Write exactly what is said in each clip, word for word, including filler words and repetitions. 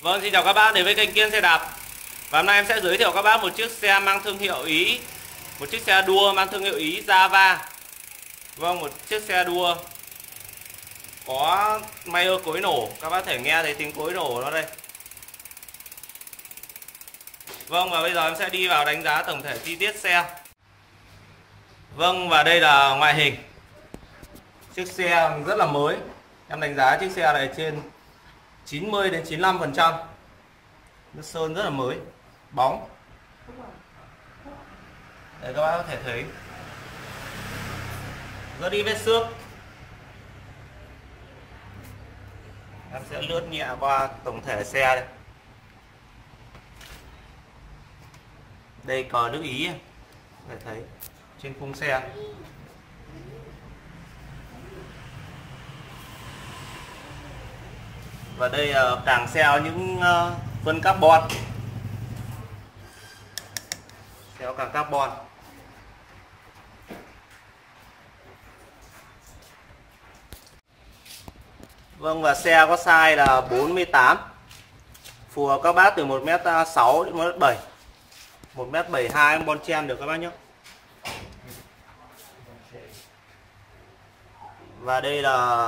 Vâng, xin chào các bác đến với kênh Kiên Xe Đạp. Và hôm nay em sẽ giới thiệu các bác một chiếc xe mang thương hiệu Ý, một chiếc xe đua mang thương hiệu Ý Java. Vâng, một chiếc xe đua có Mayer cối nổ, các bác thể nghe thấy tiếng cối nổ nó đây. Vâng, và bây giờ em sẽ đi vào đánh giá tổng thể chi tiết xe. Vâng, và đây là ngoại hình. Chiếc xe rất là mới. Em đánh giá chiếc xe này trên chín mươi đến chín mươi lăm phần trăm. Nước sơn rất là mới, bóng. Đây các bác có thể thấy rất đi vết xước. Em sẽ lướt nhẹ qua tổng thể xe đây. Đây cờ nước Ý, để thấy trên khung xe. Và đây là càng xe có những phân carbon, xe có càng carbon. Vâng, và xe có size là bốn mươi tám, phù hợp các bác từ một mét sáu đến một mét bảy, một mét bảy mươi hai bon chen được các bác nhé. Và đây là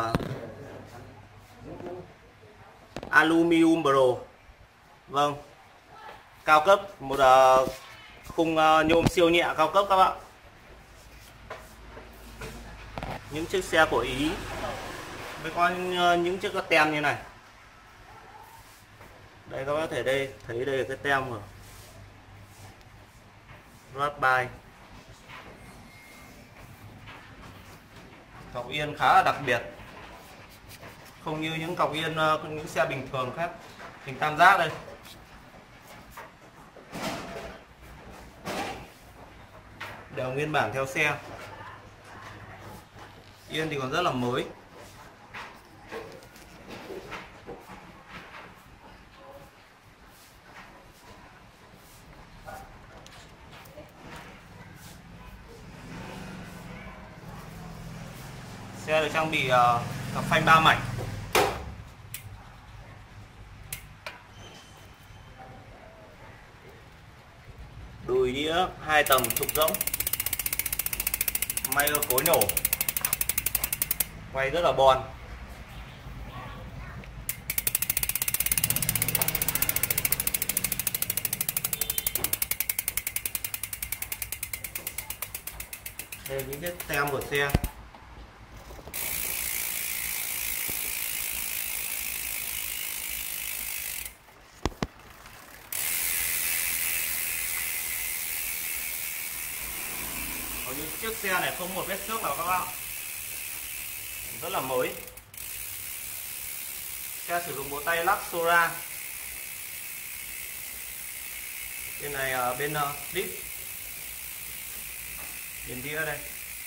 Aluminum Pro. Vâng, cao cấp, một uh, khung uh, nhôm siêu nhẹ cao cấp các bạn. Những chiếc xe của Ý mới có uh, những chiếc tem như này. Đây các bác có thể đây thấy đây là cái tem của Road Bike. Cọc yên khá là đặc biệt, không như những cọc yên những xe bình thường khác. Hình tam giác đây. Đều nguyên bản theo xe. Yên thì còn rất là mới. Xe được trang bị uh, cặp phanh ba mảnh. Đùi đĩa hai tầng trục rỗng, Mayer cối nổ, quay rất là bon. Đây là những cái tem của xe. Những chiếc xe này không một vết xước nào các bạn, rất là mới. Xe sử dụng bộ tay lắc Sora. Bên này ở bên uh, clip, bên đĩa đây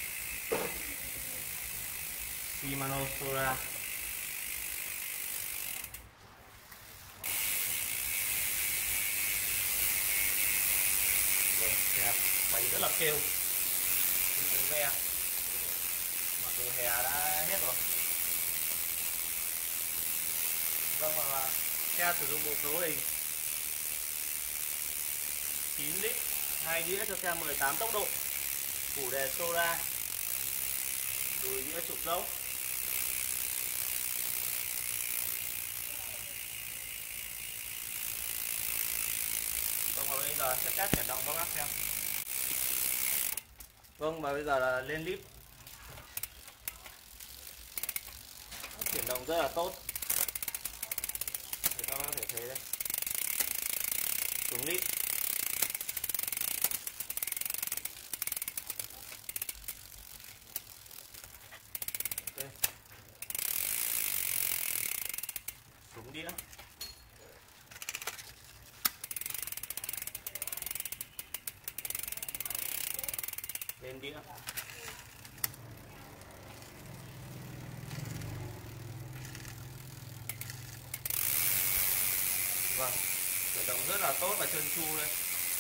Shimano Sora. Rồi, xe quay rất là kêu. Ve mặc dù hè đã hết rồi. Vâng, và xe sử dụng bộ số hình chín lít, hai đĩa cho xe mười tám tốc độ, phủ đề Sora, đùi đĩa trục rỗng. Vâng, và bây giờ sẽ test chuyển động các bác xem. Vâng, và bây giờ là lên clip. Chuyển động rất là tốt. Để các bác có thể thấy đây. Xuống clip. Okay. Xuống đĩa. Lên đĩa. Vâng, khởi động rất là tốt và trơn tru đây.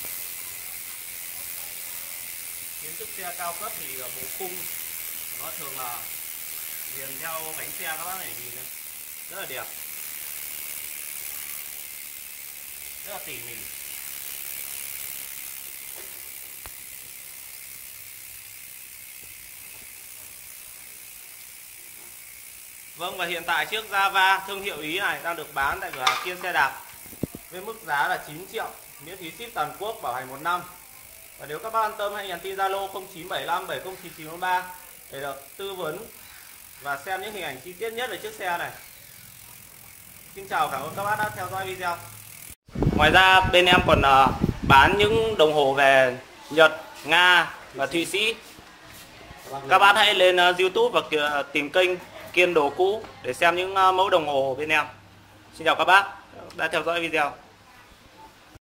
Những chiếc xe cao cấp thì bộ khung nó thường là liền theo bánh xe, các bác này nhìn đây, rất là đẹp. rất là tỉ mỉ. Vâng, và hiện tại chiếc Java thương hiệu Ý này đang được bán tại cửa hàng Kiên Xe Đạp với mức giá là chín triệu, miễn phí ship toàn quốc, bảo hành một năm. Và nếu các bác quan tâm hãy nhắn tin Zalo không chín bảy năm bảy không chín chín ba để được tư vấn và xem những hình ảnh chi tiết nhất về chiếc xe này. Xin chào, cảm ơn các bác đã theo dõi video. Ngoài ra bên em còn uh, bán những đồng hồ về Nhật, Nga và Thụy Sĩ. Các bác hãy lên uh, YouTube và tìm kênh Kiên Đồ Cũ để xem những uh, mẫu đồng hồ bên em. Xin chào các bác đã theo dõi video.